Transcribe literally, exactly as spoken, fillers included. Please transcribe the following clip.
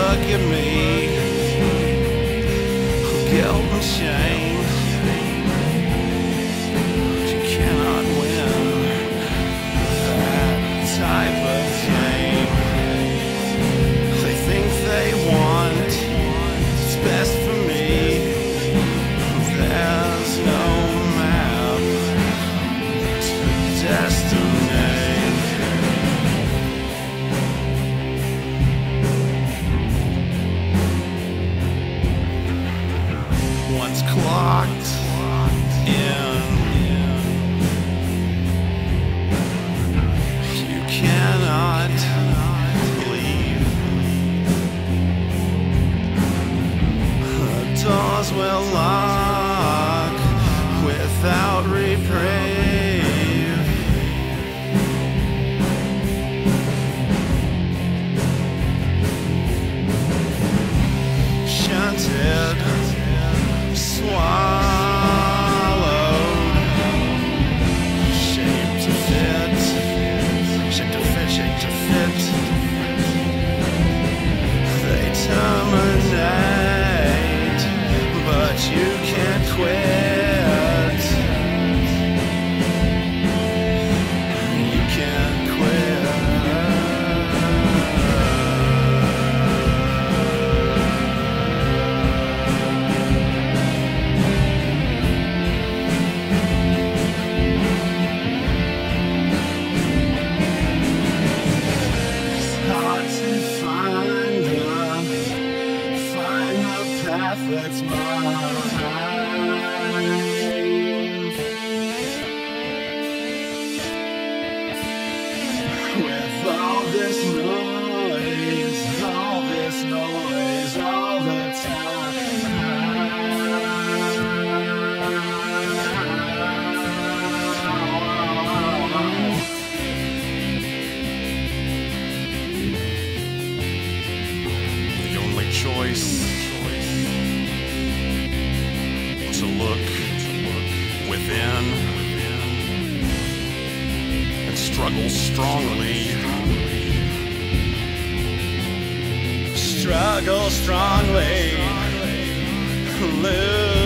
look at me, guilt and shame. You cannot win that type of game. They think they want what's best for me. There's no map to destiny. Once clocked in, you cannot leave. The doors will lock without reprieve. Shunted, swallowed, shape to fit, shape to fit, shape to fit. They terminate, but you can't quit. You can't quit. That's mine. With all this noise, all this noise, all the time. The only choice to look within and struggle strongly. Struggle strongly. Lose.